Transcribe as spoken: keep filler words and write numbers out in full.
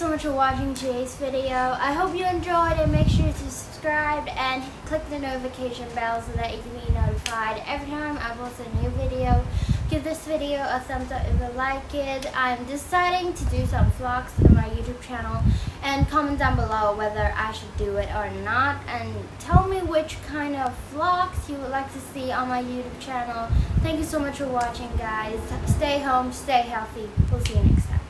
so much for watching today's video. I hope you enjoyed and make sure to subscribe and click the notification bell so that you can be notified every time I post a new video. Give this video a thumbs up if you like it. I'm deciding to do some vlogs on my YouTube channel, and comment down below whether I should do it or not, and tell me which kind of vlogs you would like to see on my YouTube channel. Thank you so much for watching, guys. Stay home, stay healthy. We'll see you next time.